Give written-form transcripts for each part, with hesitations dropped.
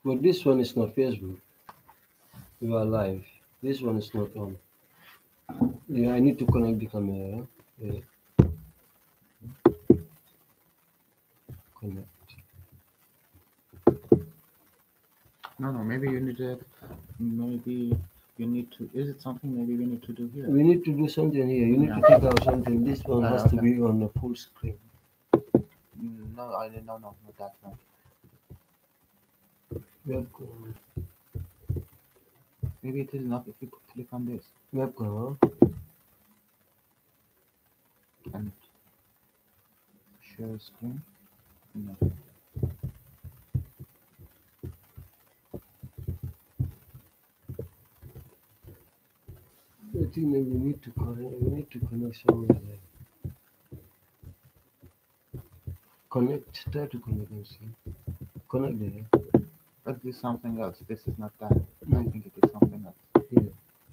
But this one is not Facebook. You are live. This one is not on. Yeah, I need to connect the camera. Yeah, connect. No, maybe you need to, maybe you need to, is it something maybe we need to do here? We need to do something here. You need Yeah. to take out something. This one has to Okay. be on the full screen. No, I didn't, no, not that one. Webcam. Maybe it is enough if you click on this Webcam. and share screen. No. I think maybe we need to connect. We need to connect somewhere there. Connect. Try to connect and see. Connect there. But this is something else. This is not that. I Mm. think it is something else. Yeah.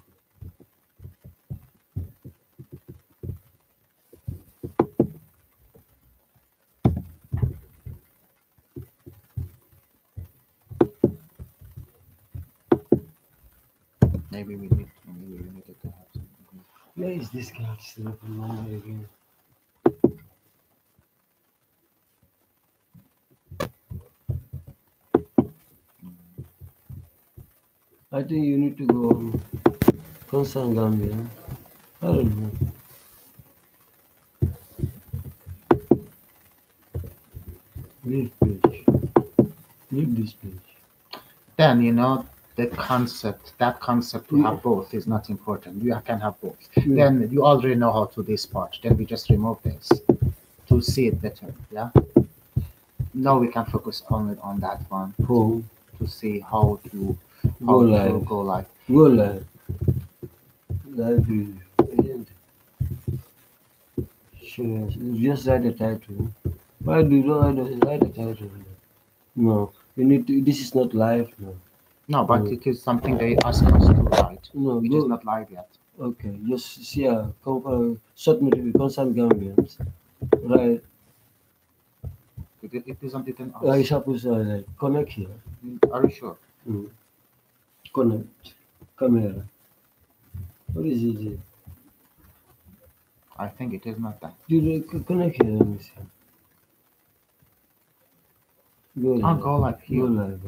Maybe we needed to have something. Where is this guy still number again? I think you need to go on Constant Gambia. I don't know. Leave page. Leave this page. Then the concept, that concept to have both is not important. You can have both. Then you already know how to this part. Then we just remove this to see it better. Yeah. Now we can focus only on that one Home. to see how to Go live. go live. Go live. Live view. Sure. Just write the title. Why do you don't write the title? No. You need to. This is not live. No. No, but it is something they ask us to write. No. It is not live yet. Okay. Just see short notification. Constant Gambians. Right. It isn't written us. I suppose connect here. Are you sure? Connect. Camera. What is it here? I think it is not that. You connect here. Let me see. Go live. I'll go live here. Go live.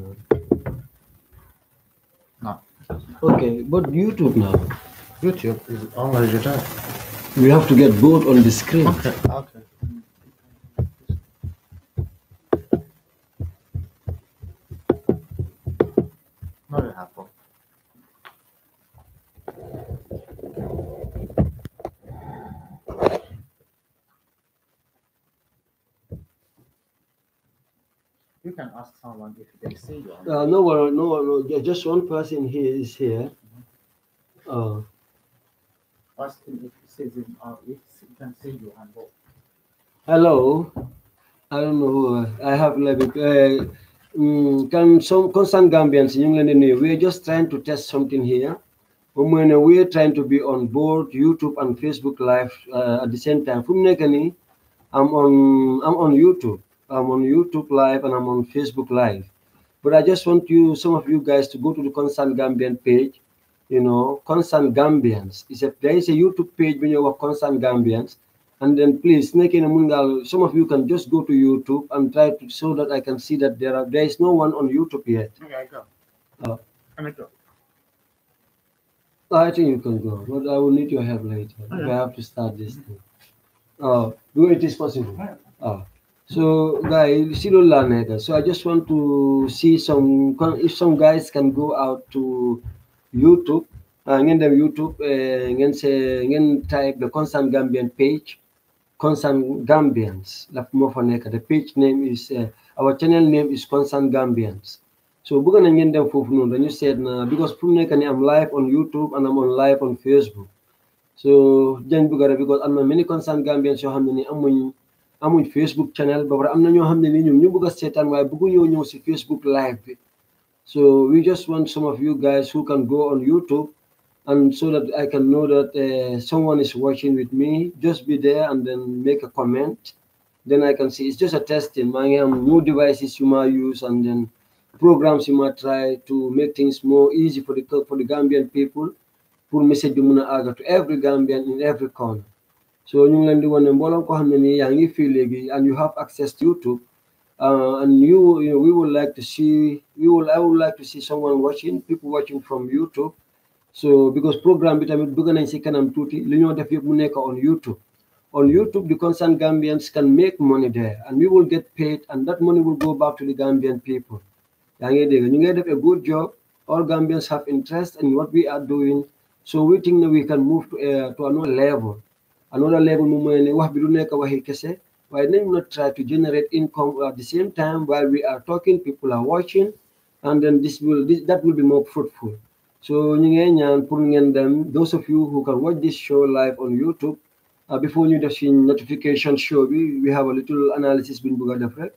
No. Okay, but YouTube now. YouTube is already done. We have to get both on the screen. Okay. No, you have both. You can ask someone if they see you. No. Just one person here is here. Ask him if he sees him, if he can see you on both. Hello. I don't know who. I have like can some constant Gambians in England and we're just trying to test something here. When we're trying to be on board YouTube and Facebook Live at the same time. From Nekani, I'm on YouTube. I'm on YouTube Live and I'm on Facebook Live. But I just want some of you guys to go to the Constant Gambian page. Constant Gambians. There is a YouTube page when you have Constant Gambians. And then please, some of you can just go to YouTube and try to so that I can see that there is no one on YouTube yet. Okay, go. Can I go? I think you can go, but I will need your help later. I have to start this thing. Do it is possible. So guys, so I just want to see if some guys can go out to YouTube, and then YouTube, and type the Constant Gambian page, Constant Gambians. The page name is our channel name is Constant Gambians. So we're gonna get them for noon. Then you said because I'm live on YouTube and I'm on live on Facebook. So then because I'm many Constant Gambians so how many amuñ Facebook channel ba am na ñoo xam ne ni ñoom ñu bëgg a seetaan waaye bëggu ñoo ñëw si Facebook live bi. So we just want some of you guys who can go on YouTube and so that I can know that someone is watching with me. Just be there and then make a comment. Then I can see it's just a testing. My new devices you might use and then programs you might try to make things more easy for the Gambian people pour message bi mun a àgga to every Gambian in every corner. So ñu ngi leen di wane mbooloo ko xam ne nii yaa ngi fii léegi and you have access to YouTube. And we would like to see, I would like to see someone watching, people watching from YouTube. So because program bi tamit bëgg nañ si kanam tuuti li ñoo def yëpp mu nekk on YouTube. On YouTube, the concerned Gambians can make money there, and we will get paid, and that money will go back to the Gambian people. Yaa ngi dégg ñu ngi def a good job. All Gambians have interest in what we are doing, so we think that we can move to another level. Another level mu mooy ne wax bi du nekk waxi kese. Why not try to generate income at the same time while we are talking, people are watching, and then that will be more fruitful. So those of you who can watch this show live on YouTube, before you see notification show, we have a little analysis bin buga def rek.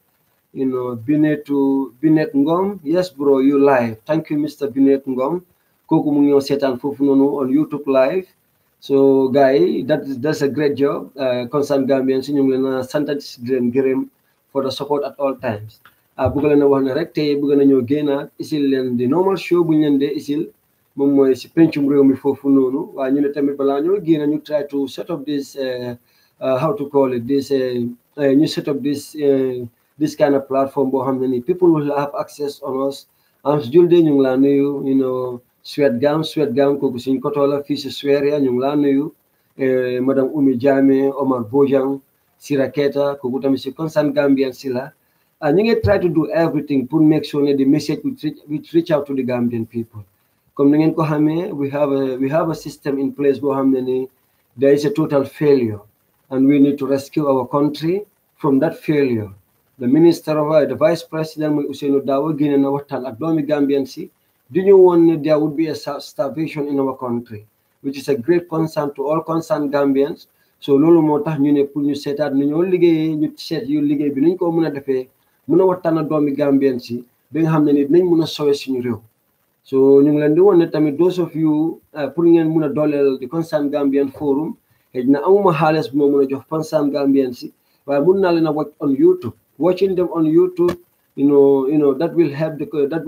Binet Ngom, yes bro, you live. Thank you, Mr. Binet Ngom. Koku mu ngi seetaan foofu noonu on YouTube live. So guy, that's a great job. Concerned Gambians ñu ngi leen a sant di leen gërëm for the support at all times. Bëgg leen a wax ne rek tey bëgg nañoo génnaat isil leen di normal show bu ñu leen dee isil moom mooy si pencum réew mi foofu noonu waaye ñu ne tamit balaa ñoo génn ñu try to set up this how to call it this ñu set up this kind of platform boo xam ne nii people will have access on us. Am si julde ñu ngi laa nuyu Sweat Gam kooku suñ kotola fii si Sweria ñu ngi laa nuyu madame Oumi Jammeh, Omar Bojang, Sira Keita kooku tamit si concerned Gambian si la ñu ngi try to do everything pour make sure ne the message which reach out to the Gambian people. Comme ni ngeen ko xamee we have a system in place boo xam ne ni there is a total failure and we need to rescue our country from that failure. The minister of the vice president mooy Ousainou Darboe génne na waxtaan ak doomi Gambian si do you want there would be a starvation in our country, which is a great concern to all concerned Gambians. So loolu moo tax ñu ne pour ñu seetaat ni ñoo liggéeyee ñu seet yu liggéey bi nuñ ko mën a defee mën a waxtaan ak doomi Gambian si ba nga xam ne ni dinañ mën a sowe suñu réew. So ñu ngi leen di woon ne tamit those of you pour ngeen mën a dooleel di concerned Gambian forum xëy na amuma xaalis bu ma mën a jox concerned Gambian si waaye mën naa leen a watch on YouTube. Watching them on YouTube that will help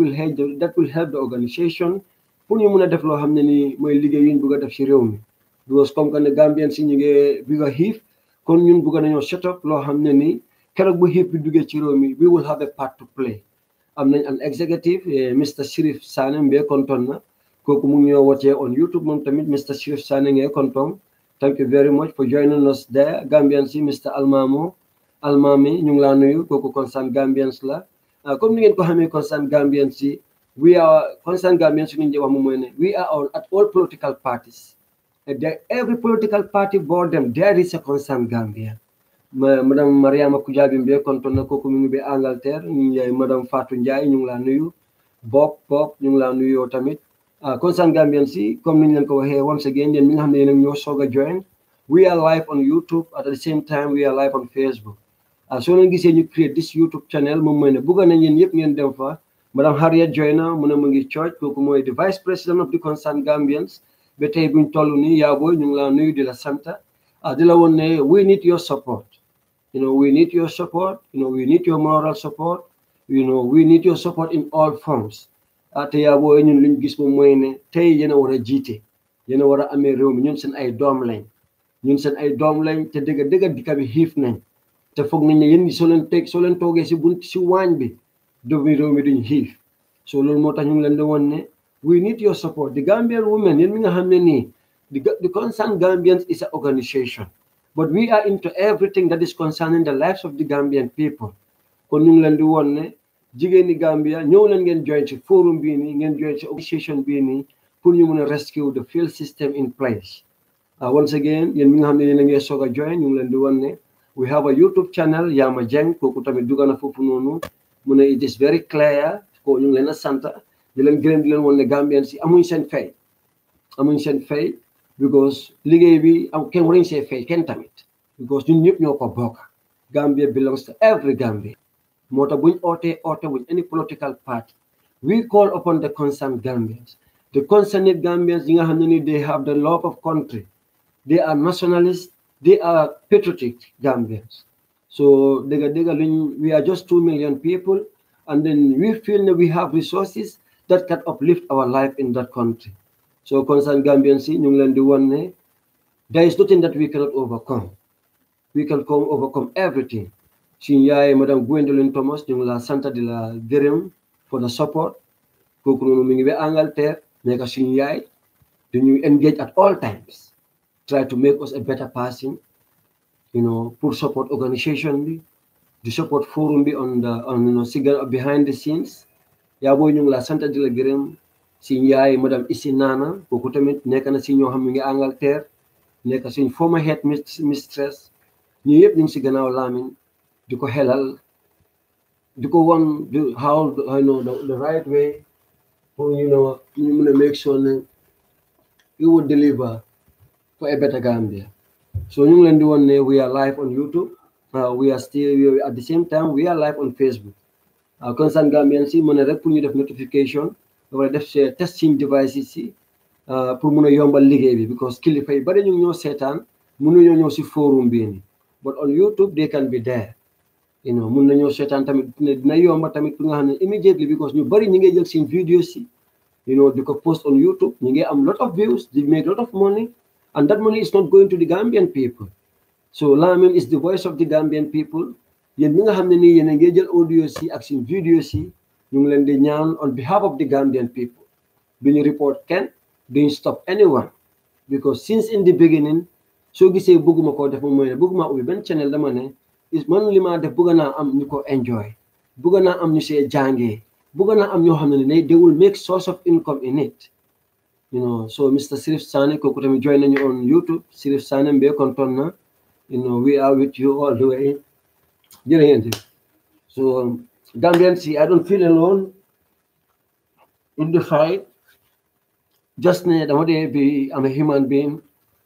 the organization pour ñu mën a def loo xam ne ni mooy liggéey yu ñu bëgg a def ci réew mi because comme que ne Gambien si ñu ngi bëgg a xiif kon ñun bëgg nañoo set up loo xam ne ni keroog bu xiif bi duggee ci réew mi we will have a part to play. Am nañ an executive Mr. Shirif Sané mbee kontoon na kooku mu ngi ñoo watchee on YouTube moom tamit Mr. Shirif Sané ngee kontoon. Thank you very much for joining us there. Gambian si Mr. Almami ñu ngi laa nuyu kooku concerned Gambians la comme ni ngeen ko xamee concerned Gambians si we are concerned Gambians ñu wax moom mooy ne we are all at all political parties. Every political party board them there is a concerned Gambian. Madame Mariama Kujabi mbe konton na kooku mu ngi be Angleterre ñu ngi madame Fatou Ndiaye ñu ngi laa nuyu Bob ñu ngi laa nuyu yow tamit concerned Gambians si comme ni ñu leen ko waxee once again yéen ñi nga xam ne yéen ñoo soog a join we are live on YouTube at the same time we are live on Facebook. So leen gisee ñu create this YouTube channel moom mooy ne bëgg nañ yéen yëpp ngeen dem fa madame Harriet Joyner mu ne mu ngi church kooku mooy the vice president of the concerned Gambians ba tey buñ toll nii yaa booy ñu ngi laa nuyu di la santa di la woon ne we need your support we need your support we need your moral support we need your support in all forms te yaa booy ñun luñ gis moom mooy ne tey yéen a war a jiite yéen a war a amee réew mi ñun seen ay doom lañ te dëgg dikka bi xiif nañ te foog nañ ne yéen soo leen toogee si bunt si waañ bi doomi réew mi duñ xiif so loolu moo tax ñu ngi leen di woon ne we need your support the Gambian women yéen mi nga xam ne nii the concerned Gambians is an organization but we are into everything that is concerning the lives of the Gambian people kon ñu ngi leen di woon ne jigéeni Gambia ñëw leen ngeen join ci forum bii nii ngeen join ci organization bii nii pour ñu mën a rescue the field system in place once again yéen mi nga xam ne yéen a ngi soog a join ñu ngi leen di woon ne we have a YouTube channel Yama Jeng kooku tamit dugg na foofu noonu mu ne it is very clear ko ñu ngi leen a sant di leen gërëm di leen woon ne Gambien si amuñ seen fay because liggéey bi kenn waruñ see fay kenn tamit because ñun ñëpp ñoo ko bokk Gambia belongs to every Gambia moo tax buñ oote buñ any political party we call upon the concerned Gambians the concerned Gambians yi nga xam ne ni they have the love of country they are nationalists they are patriotic Gambians so we are just 2 million people and then we feel that we have resources that can uplift our life in that country. So concerned Gambians, ñu ngi leen di wan ne there is nothing that we cannot overcome. We can overcome everything. Suñu yaay madame Gwendolyn Thomas ñu ngi la sant di la gërëm for the support. Kooku noonu mi ngi ba Angleterre nekk suñu yaay dañuy engage at all times, try to make us a better person, pour support organisation bi, di support forum bi behind the scenes. yaa booy ñu ngi la sant di la gërëm. suñu yaay madame Isi Nana kooku tamit nekk na si ñoo xam mi ngi Angleterre nekk suñ former head mistress. ñu yëpp ñu ngi si gannaaw Lamin di ko xelal di ko won how the right way for ñu mën a make sure ne we will deliver for a better Gambia. So ñu ngi leen di won ne we are live on YouTube. We are still at the same time we are live on Facebook. Concerned Gambians si mën a rek pour ñu def notification wala def testing devices si pour mun a yombal liggéey bi because kilifa yi bari ñu ngi ñoo seetaan mënuñoo ñëw si forum bii nii but on YouTube they can be there. Mun nañoo seetaan tamit dina yomba tamit pour nga xam ne immediately because ñu bari ñi ngay jël seen vidéo si di ko post on YouTube ñu ngi am lot of views, they make lot of money and that money is not going to the Gambian people. So Lamin is the voice of the Gambian people. Yéen ñi nga xam ne nii yéen a ngi jël audio si ak seen vidéo si ñu ngi leen di ñaan on behalf of the Gambian people duñu report kenn duñu stop anyone because since in the beginning soo gisee bëgguma koo def moom mooy ne bëgguma ubbi benn channel dama ne man li ma def bëgg naa am ñu ko enjoy bëgg naa am ñu see jàngee bëgg naa am ñoo xam ne they will make source of income in it. So Mr. Sirif Sane kooku tamit join nañu on YouTube. Sirif Sane mbe konton na we are with you all the way. jërëjëf. So Gambians, I don't feel alone in the fight. Just ne dama dee bi I'm a human being.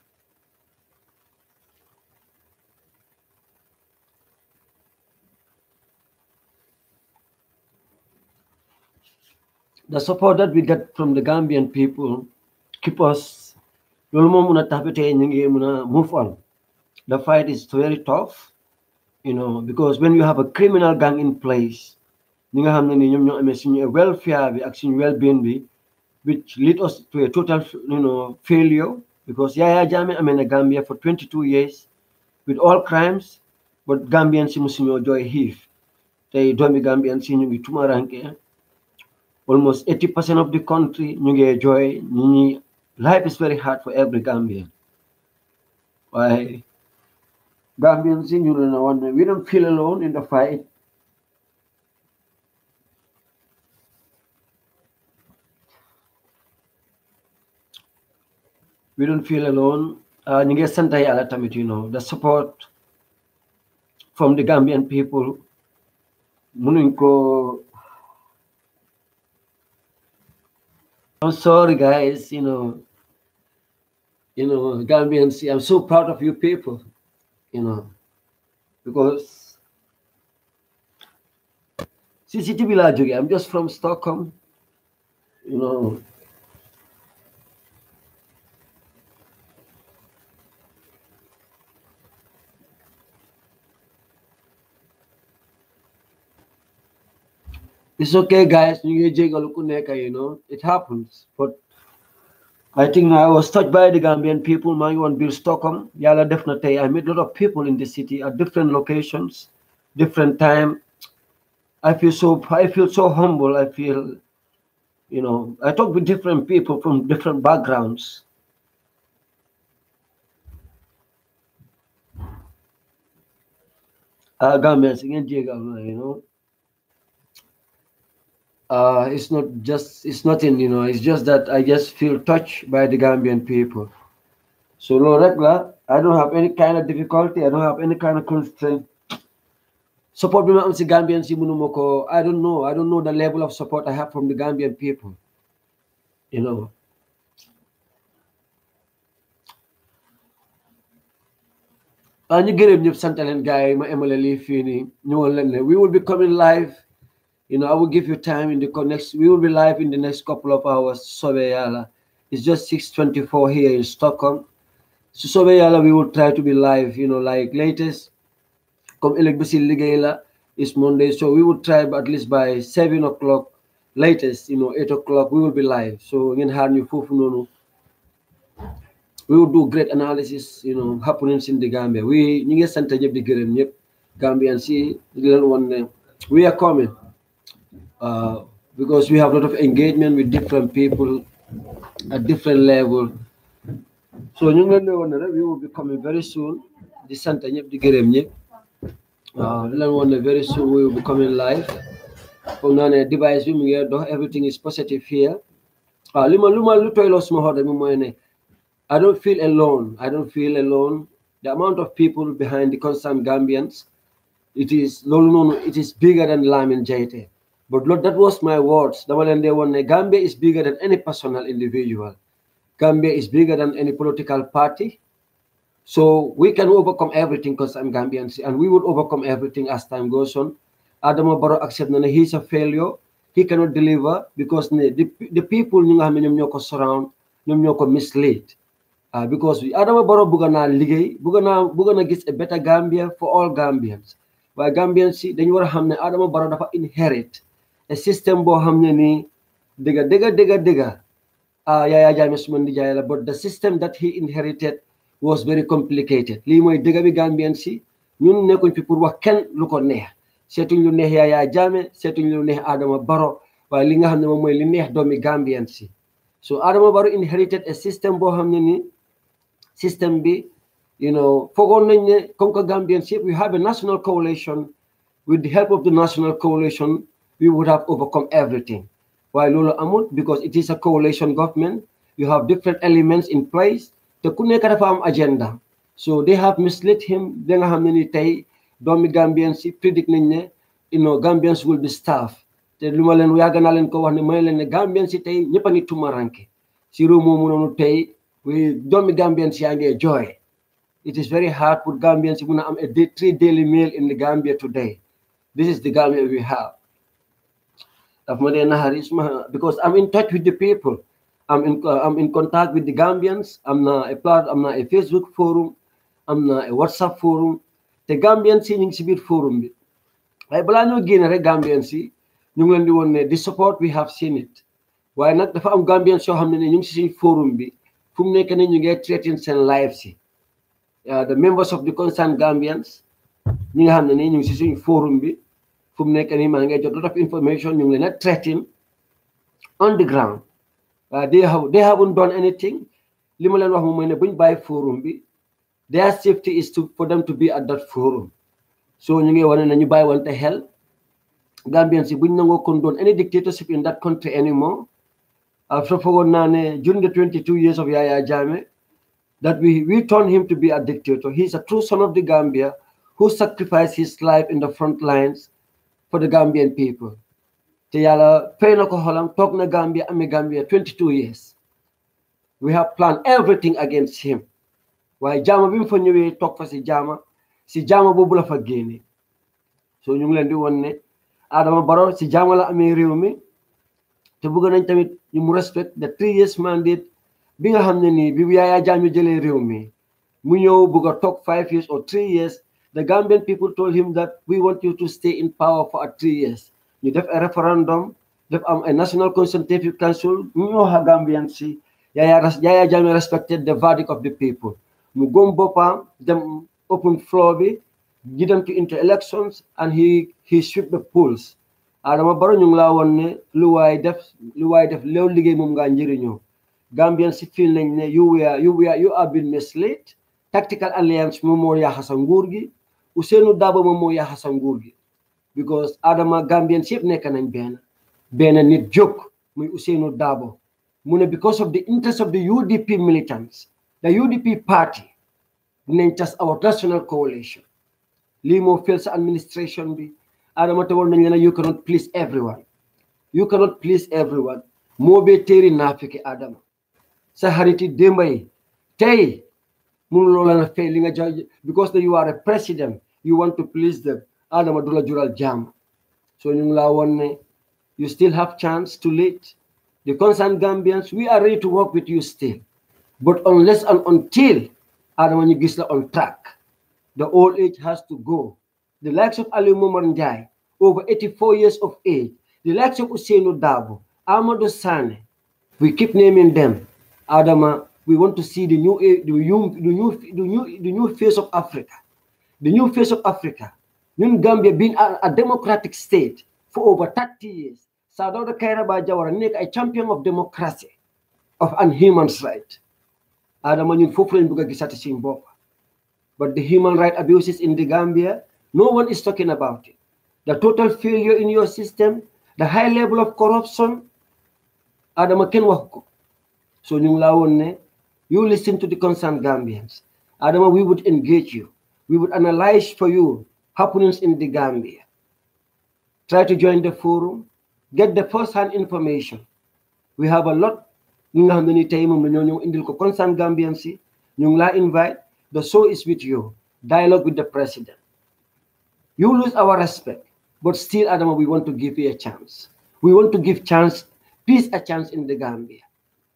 The support that we get from the Gambian people keep us move on. The fight is very tough, because when you have a criminal gang in place, a welfare well-being, which lead us to a total failure, because Yaya Jammeh in Gambia for 22 years with all crimes, but Gambians musuñoo joy xiif tey doomi Gambians ñu ngi tumaranke. Almost 80% of the country ñu ngi joy. Life is very hard for every Gambian. Why Gambians we don't feel alone in the fight. We don't feel alone. ñu ngi sant Yàlla tamit, the support from the Gambian people mënuñ ko. I'm sorry, guys. Gambians. I'm so proud of you people. Because CCTV la jóge. I'm just from Stockholm. It's okay, guys. It happens. But I think I was touched by the Gambian people. My one Bill Stockholm. Yala definitely. I met a lot of people in the city at different locations, different time. I feel so humble. I feel, I talk with different people from different backgrounds. Gambians, it's nothing, it's just that I just feel touched by the Gambian people. So no regular, I don't have any kind of difficulty, I don't have any kind of constraint. Support me from the Gambians, I don't know the level of support I have from the Gambian people. We will be coming live. I will give you time in the next. We will be live in the next couple of hours. Sobeyala. It's just 6:24 here in Stockholm. So Sobeyala, we will try to be live. Like latest. Come electricity ligay la. It's Monday, so we would try at least by 7 o'clock, latest, 8 o'clock, we will be live. So in Harnu Fufu Nono, we will do great analysis, happenings in the Gambia. We get Santa Jeb the Gambian see the little one. We are coming because we have a lot of engagement with different people at different level. So we will be coming very soon. The Santa Jeb the very soon we will be coming live. From now device everything is positive here. I don't feel alone. I don't feel alone. The amount of people behind the Constant Gambians, it is bigger than Lamin Jaite. But Lord, that was my words. Gambia is bigger than any personal individual. Gambia is bigger than any political party. So we can overcome everything because I'm Gambian, and we will overcome everything as time goes on. Adama Barrow accept that he's a failure. He cannot deliver because the people surround, mislead. Because Adama Barrow bugana ligay, bugana gets a better Gambia for all Gambians. Why Gambians see then you are hamne Adama Barrow dafa inherit a system bo hamne ni diga. Yaya Jammeh suma nijaay la, but the system that he inherited was very complicated. Lii mooy dëgg bi Gambian si ñun nekkuñ fi pour wax kenn lu ko neex seetuñ lu neex Yaya Jammeh seetuñ lu neex Adama Barrow waaye li nga xam ne moom mooy li neex doomi Gambian si. So Adama Barrow inherited a system boo xam ne ni system bi foogoon nañ ne comme que Gambian si we have a national coalition. With the help of the national coalition we would have overcome everything. Why loolu amul? Because it is a coalition government. You have different elements in place. The ku nekk dafa am agenda. So they have misled him. They nga xam ne ni tey doomi Gambians si predict nañ ne Gambians will be starved. Te lu ma leen yàgg naa leen ko wax ne may leen ne Gambians si tey ñëpp a ngi tumaranke si réew moomu noonu tey doomi Gambians yaa ngi joy. It is very hard for Gambians si mun a am a 3 daily meal in the Gambia today. This is the Gambia we have. Because I'm in touch with the people. I'm in contact with the Gambians. I'm not a Facebook forum. I'm not a WhatsApp forum. The Gambians si ñu ngi si biir forum bi. Waaye balaa ñoo génn rek Gambians si ñu ngi leen di woon ne the support we have seen it. Waaye nag dafa am Gambians yoo xam ne ñu ngi si suñ forum bi fu mu nekk ne ñu ngi threaten seen lives si. The members of the concerned Gambians ñi nga xam ne ñu ngi si suñ forum bi fu mu nekk nii maa ngi jot lot of information ñu ngi leen a threaten on the ground. They haven't done anything. Li ma leen wax moom mooy ne buñ bàyyi forum bi their safety is for them to be at that forum. So ñu ngi wane ne ñu bàyyi wante xel Gambians si buñ nangoo condone any dictatorship in that country anymore. So foogoon naa ne during the 22 years of Yaya Jammeh that we turned him to be a dictator. He's a true son of the Gambia who sacrificed his life in the front lines for the Gambian people. Te yàlla fay na ko xolam toog na Gambia amee Gambia 22 years. We have planned everything against him. Waaye jaama bi mu fa ñëwee toog fa si jaama boobu la fa génne. So ñu ngi leen di won ne Adama Barrow si jaama la amee réew mi te bëgg nañ tamit ñu mu respect the 3 years mandate bi nga xam ne nii bi Yaya Jammeh jëlee réew mi mu ñëw bëgg a toog 5 years or 3 years. The Gambian people told him that we want you to stay in power for 3 years. You have a referendum, you have a national consultative council. You know how Gambians see. Yaya Jammeh respected the verdict of the people. Mu gom bopam dem open floor bi, give them into elections, and he swept the polls. Adama Barrow ñu ngi laa woon ne lu waay def leew liggéey moom nga njëriñoo. Gambians si feel nañ ne you have been misled. Tactical alliance moom moo yaaxa sa nguur gi. Ousainou Darboe moom moo yaaxa sa nguur gi because Adama Gambians yëpp nekk nañ benn nit jóg muy Ousainou Darboe mu ne because of the interest of the UDP militants the UDP party dinañ tas our national coalition lii moo fail sa administration bi Adama te war nañ leen you cannot please everyone moo bee téeri naafiki Adama sa xariti démba yi tey because you are a president, you want to please them. Adama dula jural jam. So you still have chance to lead. The concerned Gambians, we are ready to work with you still. But unless and until Adama Nyigisla on track, the old age has to go. The likes of Ali Momar Njai, over 84 years of age, the likes of Ousseynou Dabo, Amadou Sane, we keep naming them. Adama, we want to see the new face of Africa. The new face of Africa. Ñun Gambia being a democratic state for over 30 years. Sadauda Kairaba Jawara nekk a champion of democracy and human rights. Adama ñun fofu lañ bëgg gisati suñ bopp. But the human rights abuses in the Gambia, no one is talking about it. The total failure in your system, the high level of corruption, Adama ken wax ko. So ñu la won ne, you listen to the concerned Gambians. Adama, we would engage you. We would analyze for you happenings in the Gambia. Try to join the forum, get the first-hand information. We have a lot. Ñu nga xamni tay mom ñoo indil ko concerned Gambians yi. Ñu la invite. The show is with you. Dialogue with the president. You lose our respect, but still, Adama, we want to give you a chance. We want to give peace a chance in the Gambia.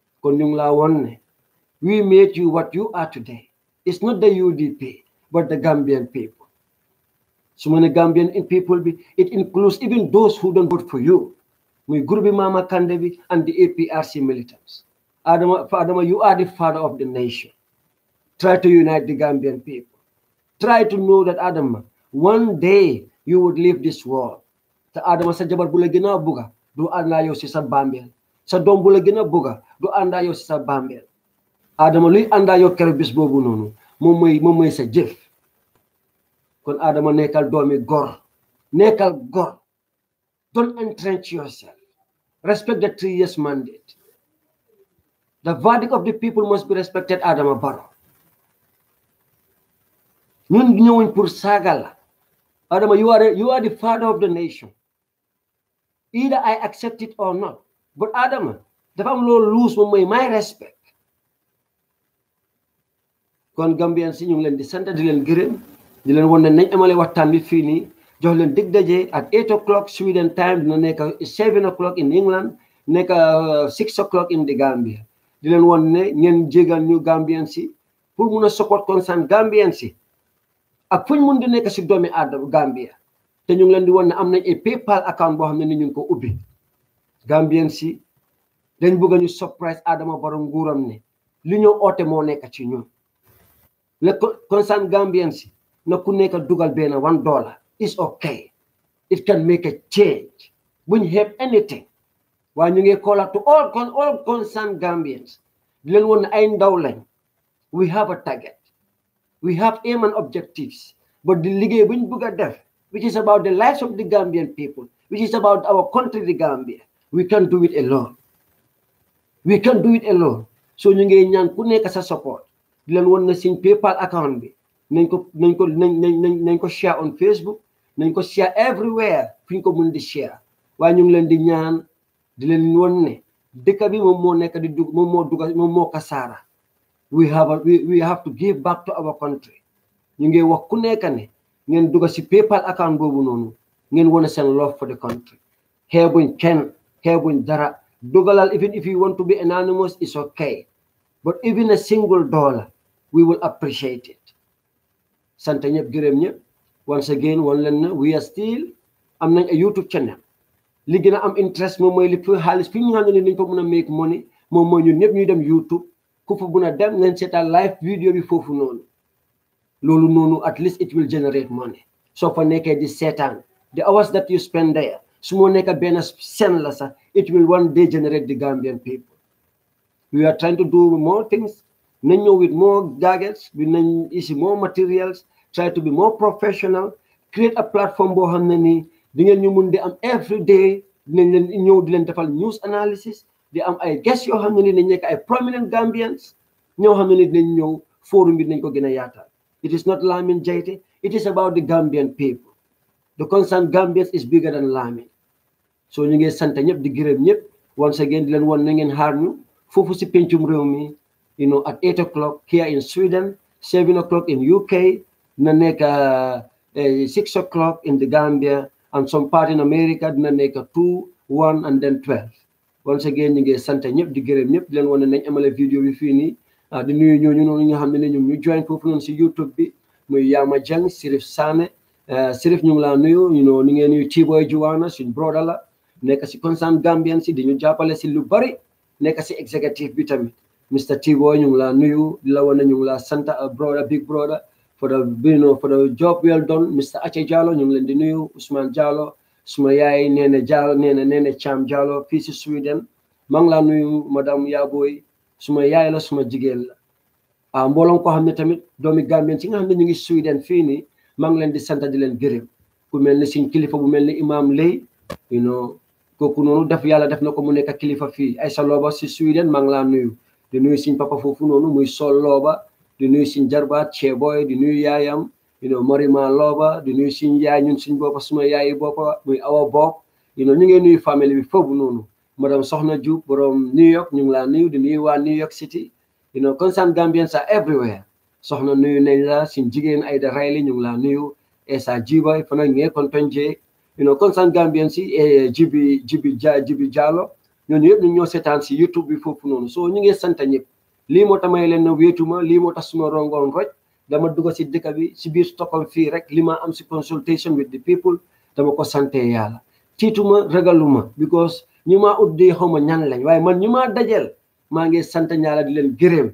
We made you what you are today. It's not the UDP, but the Gambian people. So many Gambian people, it includes even those who don't vote for you. We Gurubi Mama Kandevi and the APRC militants. Adama, you are the father of the nation. Try to unite the Gambian people. Try to know that, Adama, one day you would leave this world. Te Adama sa jabar bu la gën a buga du àndaa yow si sa bàmmeel. Sa doom bu la gën a buga du àndaa yow si sa bàmmeel. Adama luy àndaa yow keroog bis boobu noonu moom mooy sa jëf. Kon Adama nekkal doomi gor. Nekkal gor. Don't entrench yourself. Respect the 3 years mandate. The verdict of the people must be respected, Adama Barrow. Ñun ñëwuñ pour saaga la. Adama, you are the father of the nation. Either I accept it or not. But Adama, dafa am loolu lose moom mooy my respect. Kon Gambian si ñu ngi leen di sant di leen gërëm di leen won ne nañ amale waxtaan bi fii nii jox leen dig daje at 8 o'clock Sweden time dina nekk 7 o'clock in England nekk 6 o'clock in the Gambia. Di leen won ne ngeen jégal ñu Gambian si pour mun a support concern Gambian si. Ak fuñ mun di nekk si doomi Adama Gambia te ñu ngi leen di won ne am nañ ay PayPal account boo xam ne ni ñu ngi ko ubbi Gambien si dañ bëgg ñu surprise Adama Barrow nguuram ne li ñoo oote moo nekk ci ñun le concern Gambien si na ku nekk dugal benn $1 is okay, it can make a change buñ xeeb anything waaye ñu ngi call out to all concerned Gambians di leen won ne ay ndaw lañ. We have a target. We have aim and objectives, but the liggéey buñ bëgg a def, which is about the lives of the Gambian people, which is about our country, the Gambia, we can't do it alone. We can't do it alone. So ñu ngi ñaan ku nekk sa support. Di leen won na suñ PayPal account bi nañ ko share on Facebook, nañ ko share everywhere fi ñu ko mën di share. Waaye ñu ngi leen di ñaan di leen won ne dëkk bi moom moo nekk di dugg moom moo dugal moom moo kasaara. We have to give back to our country. ñu ngi wax ku nekk ne ngeen dugal si PayPal account boobu noonu ngeen wane seen love for the country. Xeebuñ kenn xeebuñ dara dugalal even if you want to be anonymous is okay, but even a single $1 we will appreciate it. Sant ñëpp gërëm ñëpp once again wan leen na we are still am nañ a YouTube channel. Li gën a am interest moom mooy li fi xaalis fi ñu xam ne dañ ko mën a make money moom mooy ñun ñëpp ñuy dem YouTube. Ku fa buna dem ngeen seetaan live video bi foofu noonu loolu noonu at least it will generate money soo fa nekkee di seetaan the hours that you spend there su moo nekk benn sen la sax it will one day generate the Gambian people. We are trying to do more things nañ ñëw with more gadgets we nañ isi more materials try to be more professional create a platform boo xam ne nii di ngeen ñu mun di am every day dinañ leen ñëw di leen defal news analysis di am ay guests yoo xam ne ni dañ nekk ay prominent Gambians ñoo xam ne ni dinañ ñëw forum bi dinañ ko gën a yaatal. It is not Lamin Jaiteh, it is about the Gambian people. The concerned Gambians is bigger than Lamin. So ñu ngi sant ñëpp di gërëm ñëpp once again di leen won na ngeen xaar ñu foofu si pencum réew mi at 8 o'clock here in Sweden, 7 o'clock in UK, na nekk 6 o'clock in the Gambia, and some part in America dina nekk 2, 1 and then 12. Once again ñu ngi sant ñëpp di gërëm ñëpp di leen wane nañ amale vidéo bi fii nii di nuyu ñooñu noonu nga xam ne ñoom ñu join foofu noonu si YouTube bi muy Yama Jang, Sirif Sane, Sirif ñu ngi laa nuyu ni ngeen nuyu T-Boy Juwana suñ broda la nekk si Concerned Gambians si di ñu jàppale si lu bari nekk si executive bi tamit Mr. T-Boy ñu ngi laa nuyu di la wane ñu ngi laa sant broda big broda for the job well done Mr. Ache Jallow ñu ngi leen di nuyu Ousmane Jallow suma yaay Nene Jallow Nene Cham Jallow fii si Sweden maa ngi laa nuyu madame Yaboy suma yaay la suma jigéen la mbooloo ko xam ne tamit doomi Gambien si nga xam ne ñu ngi Sweden fii nii maa ngi leen di sant di leen gërëm ku mel ni suñ kilifa bu mel ni imam Lay kooku noonu yàlla def na ko mu nekk kilifa fii Aïssa Loba si Sweden maa ngi laa nuyu di nuyu suñ papa foofu noonu muy Sol Loba di nuyu suñ jarbaat Cheboy di nuyu yaayam Marima Loba di nuyu suñ yaay ñun suñ boppa suma yaayi boppa muy Awa Bob ñu ngi nuyu famille bi foofu noonu madame Soxna Diouf borom New York ñu ngi laa nuyu di nuyu waa New York City Concerned Gambians are everywhere soxna nuyu nañ la suñ jigéen Aida Riley ñu ngi laa nuyu Essa Jiba fana ngee konton jee Concerned Gambians si Jibi Jallow ñooñu yëpp ñu ñoo seetaan si YouTube bi foofu noonu so ñu ngi sant ñëpp lii moo tax may leen na wéetuma lii moo tax suma rongoon roj dama dugg si dëkk bi si biir Stockholm fii rek li ma am si consultation with the people dama ko sante yàlla tiituma ragaluma because ñu maa ut dee xaw ma ñan lañ waaye man ñu maa dajel maa ngi sant ñaala di leen gërëm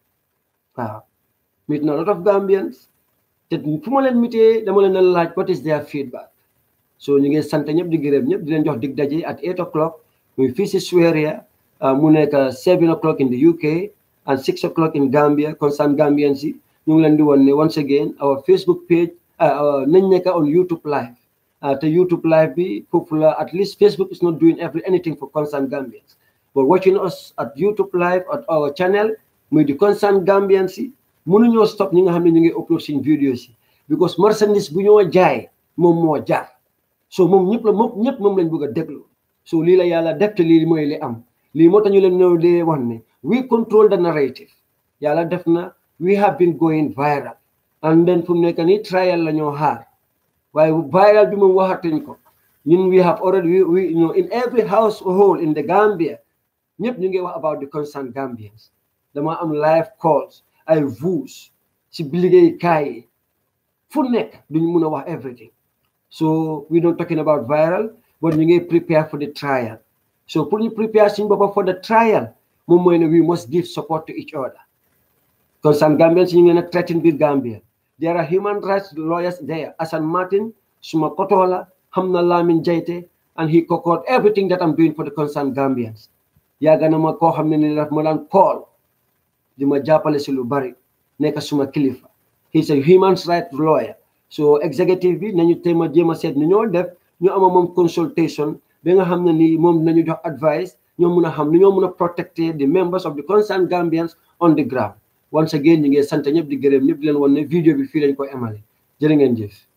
waaw meet na a lot of Gambians te fu ma leen mitee dama leen a laaj what is their feedback so ñu ngi sant ñëpp di gërëm ñëpp di leen jox dig daje at 8 o'clock muy fii si Sweria mu nekk 7 o'clock in the UK and 6 o'clock in Gambia Concerned Gambians yi ñu ngi leen di won ne once again our Facebook page nañ nekk on YouTube live te YouTube live bi foofu la at least Facebook is not doing anything for Concerned Gambians but watching us at YouTube live at our channel muy di Concerned Gambians yi mënuñoo stop ñi nga xam ne ñu ngi upload suñ videos yi because marchandise bu ñoo jaay moom moo jaar so moom ñëpp moom lañ bëgg a déglu so lii la yàlla def te lii mooy li am lii moo tax ñu leen ñëw dee wax ne we control the narrative yàlla def na we have been going viral and then fu mu nekk nii trial la ñoo xaar waaye viral bi moom waxatuñ ko ñun we have already in every household in the Gambia ñëpp ñu ngi wax about the Concerned Gambians dama am live calls ay voix si liggéeykaay yi fu nekk duñ mun a wax everything so we don't talking about viral but ñu ngi prepare for the trial so pour ñu prepare suñ boppa for the trial moom mooy ne we must give support to each other Concerned Gambians ñu ngi leen a threaten biir Gambia there are human rights lawyers there Assane Martin suma kotola xam na Lamin Jaiteh and he covered everything that I'm doing for the Concerned Gambians yàgg na ma koo xam ne ni daf ma daan call di ma jàppale si lu bari nekk suma kilifa he's a human rights lawyer so executive bi nañu téema jéem a seet ni ñoo def ñu ama moom consultation ba nga xam ne ni moom nañu jox advice ñoo mun a xam ni ñoo mun a protecter the members of the Concerned Gambians on the ground once again ñu ngi sant ñëpp di gërëm ñëpp di leen won ne vidéo bi fii lañ ko emale jërë ngeen jëf